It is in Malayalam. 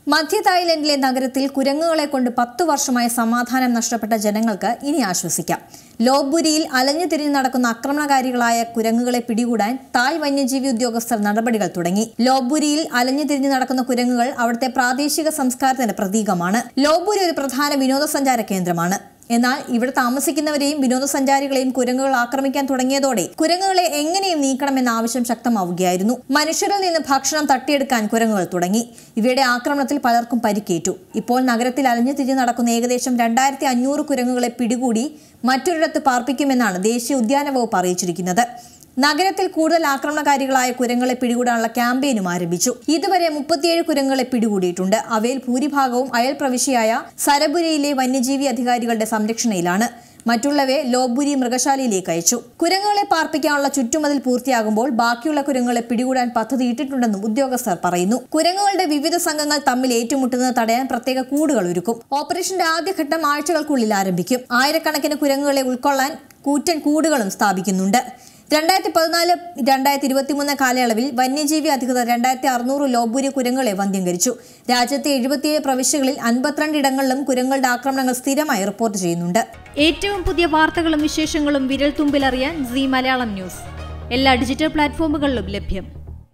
മധ്യ തായ്ലൻഡിലെ നഗരത്തിൽ കുരങ്ങുകളെ കൊണ്ട് 10 വർഷമായി സമാധാനം നഷ്ടപ്പെട്ട ജനങ്ങൾക്ക് ഇനി ആശ്വസിക്കാം. ലോപ്ബുരിയിൽ അലഞ്ഞു തിരിഞ്ഞു നടക്കുന്ന ആക്രമണകാരികളായ കുരങ്ങുകളെ പിടികൂടാൻ തായ് വന്യജീവി ഉദ്യോഗസ്ഥർ നടപടികൾ തുടങ്ങി. ലോപ്ബുരിയിൽ അലഞ്ഞു തിരിഞ്ഞു നടക്കുന്ന കുരങ്ങുകൾ അവിടുത്തെ പ്രാദേശിക സംസ്കാരത്തിന്റെ പ്രതീകമാണ്. ലോപ്ബുരി ഒരു പ്രധാന വിനോദസഞ്ചാര കേന്ദ്രമാണ്. എന്നാൽ ഇവിടെ താമസിക്കുന്നവരെയും വിനോദസഞ്ചാരികളെയും കുരങ്ങുകൾ ആക്രമിക്കാൻ തുടങ്ങിയതോടെ കുരങ്ങുകളെ എങ്ങനെയും നീക്കണമെന്ന ആവശ്യം ശക്തമാവുകയായിരുന്നു. മനുഷ്യരിൽ നിന്ന് ഭക്ഷണം തട്ടിയെടുക്കാൻ കുരങ്ങുകൾ തുടങ്ങി. ഇവയുടെ ആക്രമണത്തിൽ പലർക്കും പരിക്കേറ്റു. ഇപ്പോൾ നഗരത്തിൽ അലഞ്ഞു തിരിഞ്ഞു നടക്കുന്ന ഏകദേശം 2500 കുരങ്ങുകളെ പിടികൂടി മറ്റൊരിടത്ത് പാർപ്പിക്കുമെന്നാണ് ദേശീയ ഉദ്യാന വകുപ്പ് അറിയിച്ചിരിക്കുന്നത്. നഗരത്തിൽ കൂടുതൽ ആക്രമണകാരികളായ കുരങ്ങുകളെ പിടികൂടാനുള്ള ക്യാമ്പയിനും ആരംഭിച്ചു. ഇതുവരെ 37 കുരങ്ങുകളെ പിടികൂടിയിട്ടുണ്ട്. അവയിൽ ഭൂരിഭാഗവും അയൽ പ്രവിശ്യയായ സരബുരയിലെ വന്യജീവി അധികാരികളുടെ സംരക്ഷണയിലാണ്. മറ്റുള്ളവയെ ലോപ്ബുരി മൃഗശാലയിലേക്ക് അയച്ചു. കുരങ്ങുകളെ പാർപ്പിക്കാനുള്ള ചുറ്റുമതിൽ പൂർത്തിയാകുമ്പോൾ ബാക്കിയുള്ള കുരങ്ങുകളെ പിടികൂടാൻ പദ്ധതിയിട്ടിട്ടുണ്ടെന്നും ഉദ്യോഗസ്ഥർ പറയുന്നു. കുരങ്ങുകളുടെ വിവിധ സംഘങ്ങൾ തമ്മിൽ ഏറ്റുമുട്ടുന്നത് തടയാൻ പ്രത്യേക കൂടുകൾ ഒരുക്കും. ഓപ്പറേഷന്റെ ആദ്യഘട്ടം ആഴ്ചകൾക്കുള്ളിൽ ആരംഭിക്കും. ആയിരക്കണക്കിന് കുരങ്ങുകളെ ഉൾക്കൊള്ളാൻ കൂറ്റൻ കൂടുകളും സ്ഥാപിക്കുന്നുണ്ട്. 2014-2023 കാലയളവിൽ വന്യജീവി അധികൃതർ 2600 ലോപ്ബുരി കുരങ്ങുകളെ വന്ധ്യംകരിച്ചു. രാജ്യത്തെ 77 പ്രവിശ്യകളിൽ 52 ഇടങ്ങളിലും കുരങ്ങുകളുടെ ആക്രമണങ്ങൾ സ്ഥിരമായി റിപ്പോർട്ട് ചെയ്യുന്നുണ്ട്. ഏറ്റവും പുതിയ വാർത്തകളും വിശേഷങ്ങളും വിരൽ തുമ്പിലറിയാൻ സീ മലയാളം ന്യൂസ് എല്ലാ ഡിജിറ്റൽ പ്ലാറ്റ്ഫോമുകളിലും ലഭ്യം.